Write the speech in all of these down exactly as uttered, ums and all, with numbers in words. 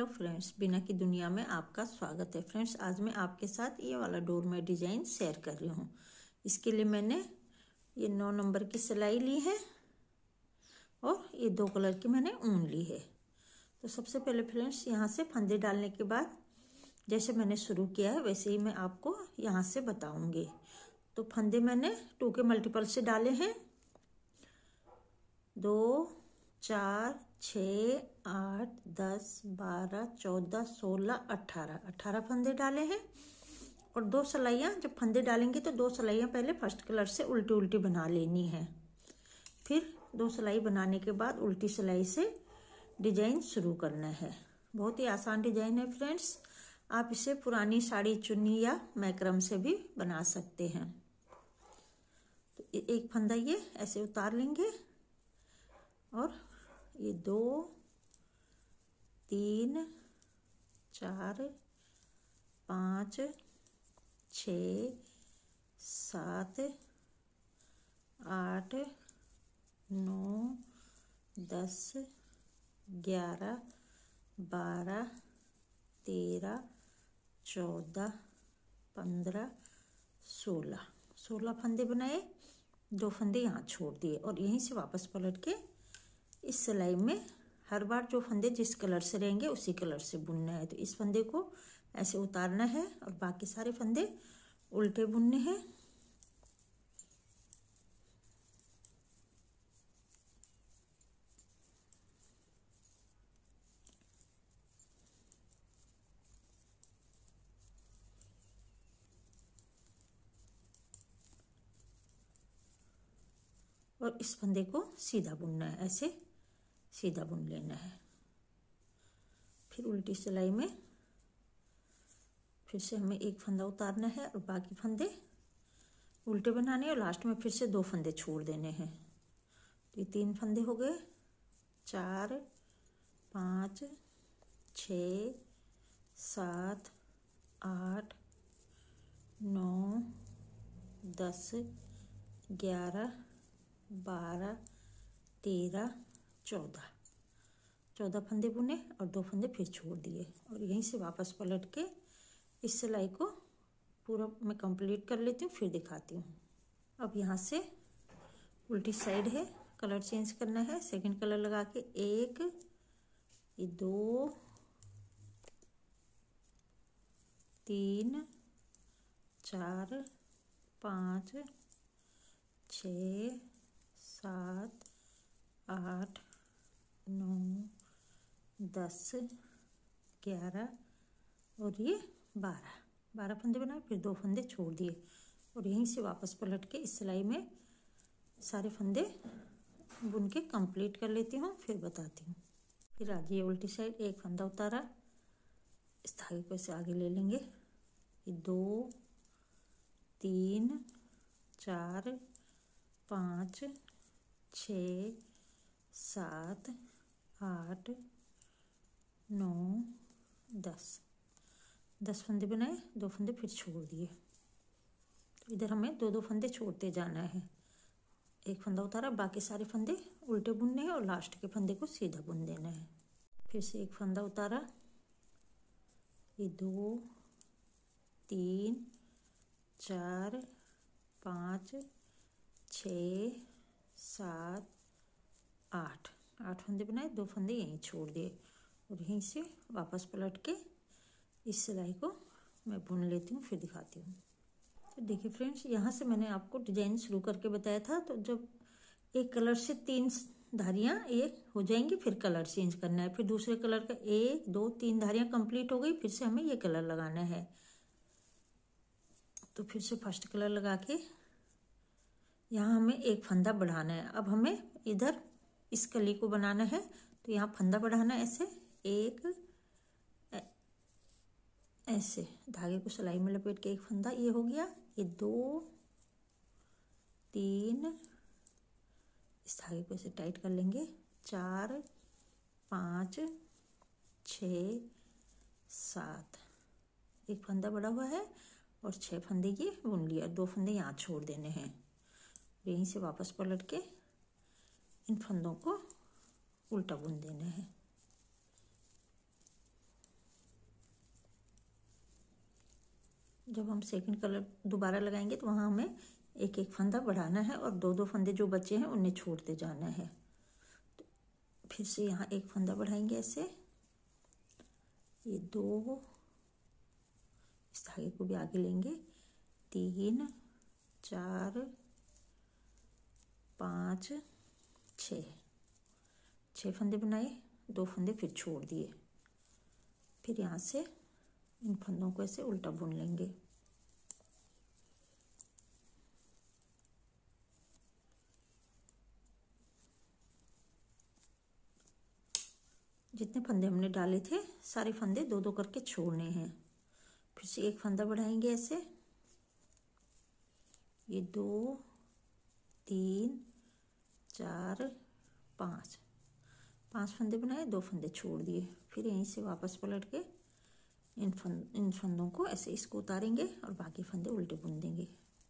Friends, बिना की दुनिया में आपका स्वागत है। फ्रेंड्स, आज मैं आपके साथ ये वाला डोरमेट डिजाइन शेयर कर रही हूँ। इसके लिए मैंने ये नौ नंबर की सिलाई ली है और ये दो कलर की मैंने ऊन ली है। तो सबसे पहले फ्रेंड्स, यहाँ से फंदे डालने के बाद जैसे मैंने शुरू किया है वैसे ही मैं आपको यहाँ से बताऊँगी। तो फंदे मैंने टू के मल्टीपल से डाले हैं, दो, चार, छः, आठ, दस, बारह, चौदह, सोलह, अट्ठारह अट्ठारह फंदे डाले हैं। और दो सिलाइयाँ जब फंदे डालेंगे तो दो सिलाइयाँ पहले फर्स्ट कलर से उल्टी उल्टी बना लेनी है। फिर दो सिलाई बनाने के बाद उल्टी सिलाई से डिजाइन शुरू करना है। बहुत ही आसान डिजाइन है फ्रेंड्स। आप इसे पुरानी साड़ी, चुन्नी या मैक्रम से भी बना सकते हैं। तो एक फंदा ये ऐसे उतार लेंगे और ये दो, तीन, चार, पाँच, छ, सात, आठ, नौ, दस, ग्यारह, बारह, तेरह, चौदह, पंद्रह, सोलह सोलह फंदे बनाए, दो फंदे यहाँ छोड़ दिए और यहीं से वापस पलट के इस सिलाई में हर बार जो फंदे जिस कलर से रहेंगे उसी कलर से बुनना है। तो इस फंदे को ऐसे उतारना है और बाकी सारे फंदे उल्टे बुनने हैं। और इस फंदे को सीधा बुनना है, ऐसे सीधा बुन लेना है। फिर उल्टी सिलाई में फिर से हमें एक फंदा उतारना है और बाकी फंदे उल्टे बनाने हैं और लास्ट में फिर से दो फंदे छोड़ देने हैं। तो ये तीन फंदे हो गए, चार, पाँच, छ, सात, आठ, नौ, दस, ग्यारह, बारह, तेरह, चौदह चौदह फंदे बुने और दो फंदे फिर छोड़ दिए और यहीं से वापस पलट के इस सिलाई को पूरा मैं कंप्लीट कर लेती हूँ, फिर दिखाती हूँ। अब यहाँ से उल्टी साइड है, कलर चेंज करना है। सेकंड कलर लगा के एक, ये दो, तीन, चार, पाँच, छ, सात, आठ, नौ, दस, ग्यारह और ये बारह बारह फंदे बनाए, फिर दो फंदे छोड़ दिए और यहीं से वापस पलट के इस सिलाई में सारे फंदे बुन के कंप्लीट कर लेती हूँ, फिर बताती हूँ। फिर आ जाइए उल्टी साइड, एक फंदा उतारा, इस धागे को ऐसे आगे ले लेंगे। ये दो, तीन, चार, पाँच, छ, सात, आठ, नौ, दस दस फंदे बनाए, दो फंदे फिर छोड़ दिए। तो इधर हमें दो दो फंदे छोड़ते जाना है। एक फंदा उतारा, बाकी सारे फंदे उल्टे बुनने हैं और लास्ट के फंदे को सीधा बुन देना है। फिर से एक फंदा उतारा, ये दो, तीन, चार, पाँच, छ, सात, आठ आठ फंदे बनाए, दो फंदे यहीं छोड़ दिए और यहीं से वापस पलट के इस सिलाई को मैं बुन लेती हूँ, फिर दिखाती हूँ। तो देखिए फ्रेंड्स, यहाँ से मैंने आपको डिजाइन शुरू करके बताया था। तो जब एक कलर से तीन धारियाँ एक हो जाएंगी, फिर कलर चेंज करना है। फिर दूसरे कलर का एक, दो, तीन धारियाँ कंप्लीट हो गई, फिर से हमें ये कलर लगाना है। तो फिर से फर्स्ट कलर लगा के यहाँ हमें एक फंदा बढ़ाना है। अब हमें इधर इस कली को बनाना है, तो यहाँ फंदा बढ़ाना है, ऐसे एक, ऐसे धागे को सिलाई में लपेट के एक फंदा, ये हो गया। ये दो, तीन, इस धागे को ऐसे टाइट कर लेंगे, चार, पाँच, छ, सात एक फंदा बढ़ा हुआ है और छह फंदे ये बुन लिया, दो फंदे यहाँ छोड़ देने हैं। यहीं से वापस पलट के इन फंदों को उल्टा बुन देना है। जब हम सेकंड कलर दोबारा लगाएंगे तो वहाँ हमें एक एक फंदा बढ़ाना है और दो दो फंदे जो बचे हैं उन्हें छोड़ते जाना है। तो फिर से यहाँ एक फंदा बढ़ाएंगे ऐसे, ये दो, इस धागे को भी आगे लेंगे, तीन, चार, पाँच, छः, छः फंदे बनाए, दो फंदे फिर छोड़ दिए। फिर यहाँ से इन फंदों को ऐसे उल्टा बुन लेंगे। जितने फंदे हमने डाले थे सारे फंदे दो दो करके छोड़ने हैं। फिर से एक फंदा बढ़ाएंगे ऐसे, ये दो, तीन, चार, पाँच, पांच फंदे बनाए, दो फंदे छोड़ दिए। फिर यहीं से वापस पलट के इन फंद इन फंदों को ऐसे इसको उतारेंगे और बाकी फंदे उल्टे बुन देंगे।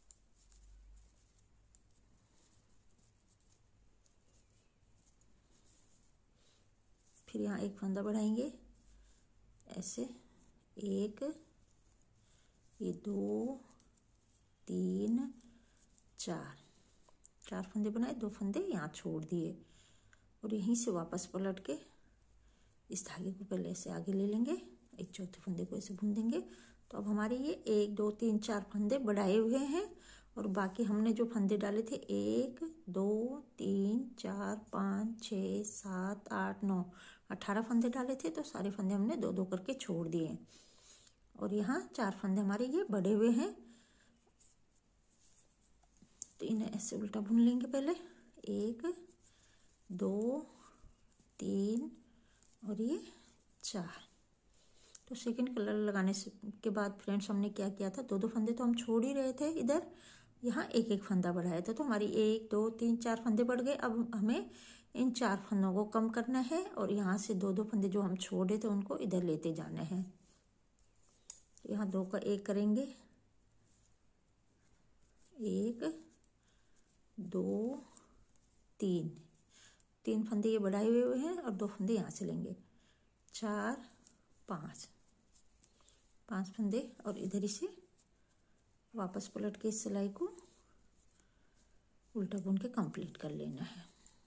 फिर यहाँ एक फंदा बढ़ाएंगे ऐसे, एक, ये दो, तीन, चार, चार फंदे बनाए, दो फंदे यहाँ छोड़ दिए और यहीं से वापस पलट के इस धागे को पहले ऐसे आगे ले लेंगे, एक चौथे फंदे को ऐसे बुन देंगे। तो अब हमारे ये एक, दो, तीन, चार फंदे बढ़ाए हुए हैं और बाकी हमने जो फंदे डाले थे एक, दो, तीन, चार, पाँच, छः, सात, आठ, नौ, अठारह फंदे डाले थे। तो सारे फंदे हमने दो दो करके छोड़ दिए और यहाँ चार फंदे हमारे ये बढ़े हुए हैं। तो इन्हें ऐसे उल्टा बुन लेंगे पहले, एक, दो, तीन और ये चार। तो सेकंड कलर लगाने से के बाद फ्रेंड्स हमने क्या किया था, दो दो फंदे तो हम छोड़ ही रहे थे, इधर यहाँ एक एक फंदा बढ़ाया था। तो हमारी एक, दो, तीन, चार फंदे बढ़ गए। अब हमें इन चार फंदों को कम करना है और यहाँ से दो दो फंदे जो हम छोड़े थे उनको इधर लेते जाना है। यहाँ दो का एक करेंगे, एक, दो, तीन, तीन फंदे ये बढ़ाए हुए हैं और दो फंदे यहाँ से लेंगे, चार, पाँच, पांच फंदे और इधर ही से वापस पलट के इस सिलाई को उल्टा बुन के कंप्लीट कर लेना है।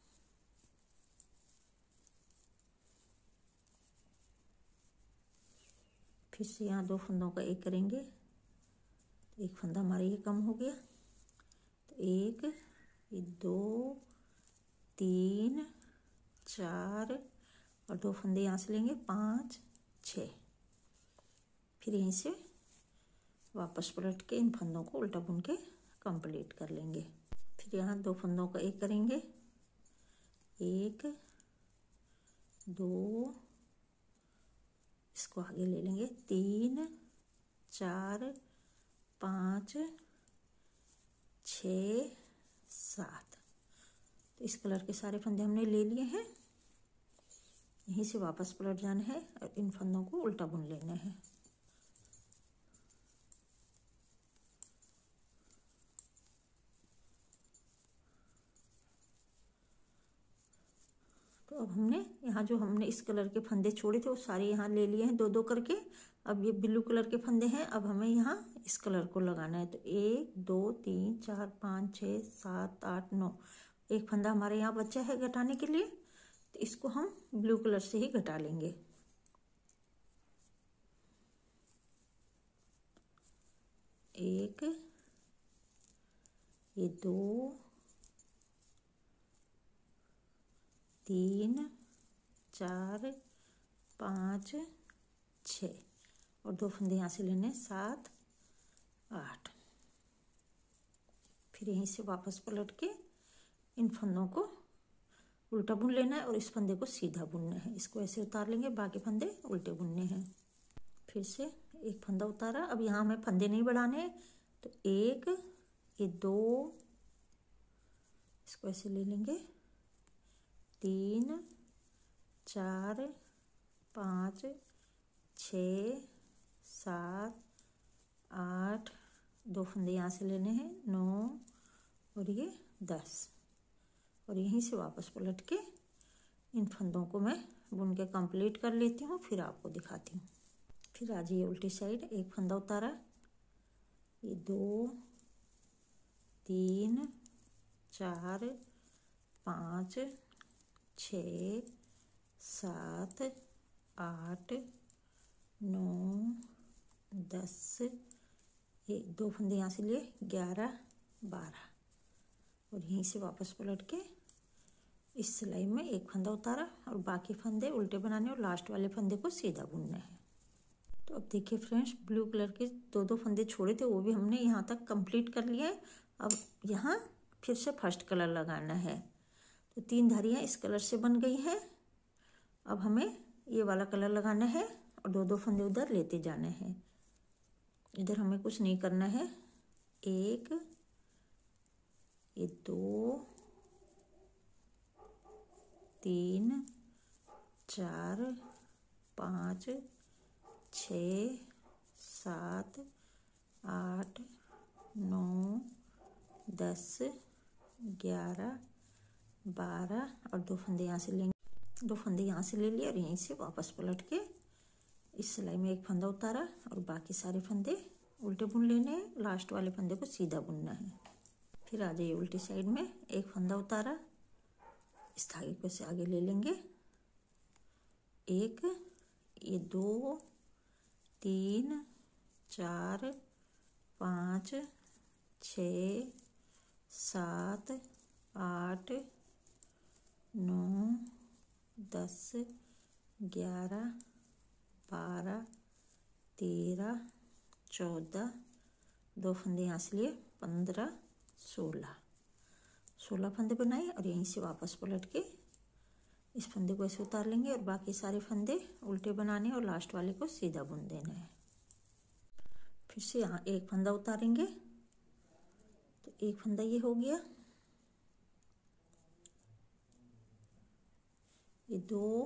फिर से यहाँ दो फंदों का एक करेंगे, तो एक फंदा हमारा ये कम हो गया। तो एक, ये दो, तीन, चार और दो फंदे यहाँ से लेंगे, पाँच, छः। फिर यहीं से वापस पलट के इन फंदों को उल्टा बुन के कंप्लीट कर लेंगे। फिर यहाँ दो फंदों का एक करेंगे, एक, दो, इसको आगे ले लेंगे, तीन, चार, पाँच, छः, सात। तो इस कलर के सारे फंदे हमने ले लिए हैं। यहीं से वापस पलट जाना है और इन फंदों को उल्टा बुन लेना है। तो अब हमने यहाँ जो हमने इस कलर के फंदे छोड़े थे वो सारे यहाँ ले लिए हैं दो दो करके। अब ये ब्लू कलर के फंदे हैं, अब हमें यहाँ इस कलर को लगाना है। तो एक, दो, तीन, चार, पाँच, छः, सात, आठ, नौ, एक फंदा हमारे यहाँ बचा है घटाने के लिए, तो इसको हम ब्लू कलर से ही घटा लेंगे। एक, ये दो, तीन, चार, पाँच, छः और दो फंदे यहाँ से लेने, सात, आठ। फिर यहीं से वापस पलट के इन फंदों को उल्टा बुन लेना है और इस फंदे को सीधा बुनना है। इसको ऐसे उतार लेंगे, बाकी फंदे उल्टे बुनने हैं। फिर से एक फंदा उतारा। अब यहाँ हमें फंदे नहीं बढ़ाने, तो एक, ये दो, इसको ऐसे ले लेंगे, तीन, चार, पाँच, छः, सात, आठ, दो फंदे यहाँ से लेने हैं, नौ और ये दस। और यहीं से वापस पलट के इन फंदों को मैं बुन के कंप्लीट कर लेती हूँ, फिर आपको दिखाती हूँ। फिर आ जाइए उल्टी साइड, एक फंदा उतारा, ये दो, तीन, चार, पाँच, छः, सात, आठ, नौ, दस, एक दो फंदे यहाँ से लिए, ग्यारह, बारह और यहीं से वापस पलट के इस सिलाई में एक फंदा उतारा और बाकी फंदे उल्टे बनाने और लास्ट वाले फंदे को सीधा बुनना है। तो अब देखिए फ्रेंड्स, ब्लू कलर के दो दो फंदे छोड़े थे वो भी हमने यहाँ तक कंप्लीट कर लिया है। अब यहाँ फिर से फर्स्ट कलर लगाना है। तो तीन धारियाँ इस कलर से बन गई हैं। अब हमें ये वाला कलर लगाना है और दो दो फंदे उधर लेते जाने हैं। इधर हमें कुछ नहीं करना है। एक, ये दो, तीन, चार, पाँच, छः, सात, आठ, नौ, दस, ग्यारह, बारह और दो फंदे यहाँ से लेंगे। दो फंदे यहाँ से ले लिए और यहीं से वापस पलट के इस सिलाई में एक फंदा उतारा और बाकी सारे फंदे उल्टे बुन लेने हैं। लास्ट वाले फंदे को सीधा बुनना है। फिर आ जाइए उल्टी साइड में, एक फंदा उतारा, इस धागे को से आगे ले लेंगे। एक, ये दो, तीन, चार, पाँच, छः, सात, आठ, नौ, दस, ग्यारह, बारह, तेरह, चौदह, दो फंदे यहाँ से लिए, पंद्रह, सोलह सोलह फंदे बनाए और यहीं से वापस पलट के इस फंदे को ऐसे उतार लेंगे और बाकी सारे फंदे उल्टे बनाने और लास्ट वाले को सीधा बुन देना है। फिर से यहाँ एक फंदा उतारेंगे। तो एक फंदा ये हो गया, ये दो,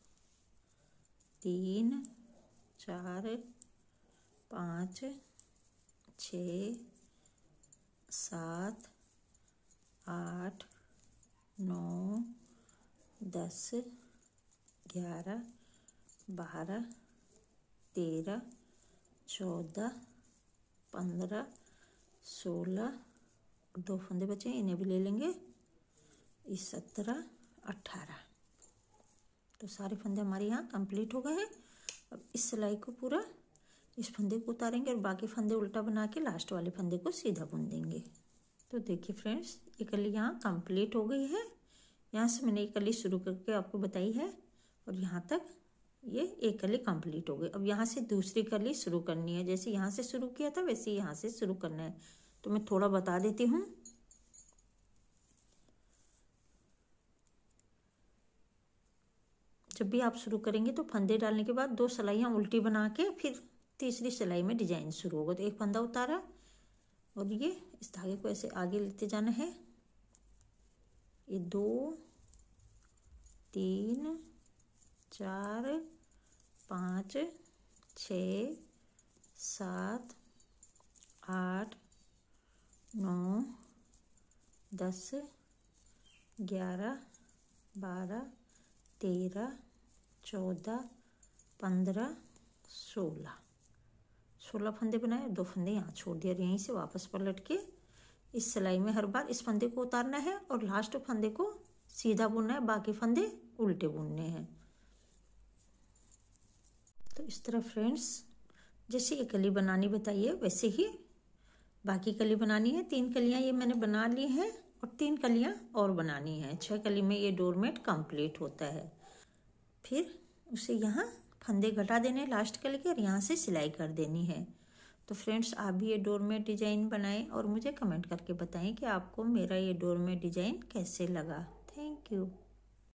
तीन, चार, पाँच, छः, सात, आठ, नौ, दस, ग्यारह, बारह, तेरह, चौदह, पंद्रह, सोलह, दो फंदे बचे इन्हें भी ले लेंगे, ये सत्रह, अट्ठारह। तो सारे फंदे हमारे यहाँ कंप्लीट हो गए हैं। अब इस सिलाई को पूरा इस फंदे को उतारेंगे और बाकी फंदे उल्टा बना के लास्ट वाले फंदे को सीधा बुन देंगे। तो देखिए फ्रेंड्स, ये कली यहाँ कंप्लीट हो गई है। यहाँ से मैंने एक कली शुरू करके आपको बताई है और यहाँ तक ये एक कली कंप्लीट हो गई। अब यहाँ से दूसरी कली शुरू करनी है। जैसे यहाँ से शुरू किया था वैसे यहाँ से शुरू करना है। तो मैं थोड़ा बता देती हूँ। जब भी आप शुरू करेंगे तो फंदे डालने के बाद दो सिलाइयाँ उल्टी बना के फिर तीसरी सिलाई में डिजाइन शुरू होगा। तो एक फंदा उतारा और ये इस धागे को ऐसे आगे लेते जाना है। ये दो, तीन, चार, पाँच, छः, सात, आठ, नौ, दस, ग्यारह, बारह, तेरह, चौदह, पंद्रह, सोलह सोलह फंदे बनाए, दो फंदे यहाँ छोड़ दिए और यहीं से वापस पलट के इस सिलाई में हर बार इस फंदे को उतारना है और लास्ट फंदे को सीधा बुनना है, बाकी फंदे उल्टे बुनने हैं। तो इस तरह फ्रेंड्स, जैसे ये कली बनानी बताइए वैसे ही बाकी कली बनानी है। तीन कलियाँ ये मैंने बना ली हैं और तीन कलियाँ और बनानी हैं। छह कली में ये डोरमेट कंप्लीट होता है। फिर उसे यहाँ फंदे घटा देने लास्ट कली के और यहाँ से सिलाई कर देनी है। तो फ्रेंड्स, आप भी ये डोरमेट डिज़ाइन बनाएं और मुझे कमेंट करके बताएं कि आपको मेरा ये डोरमेट डिज़ाइन कैसे लगा। Thank you.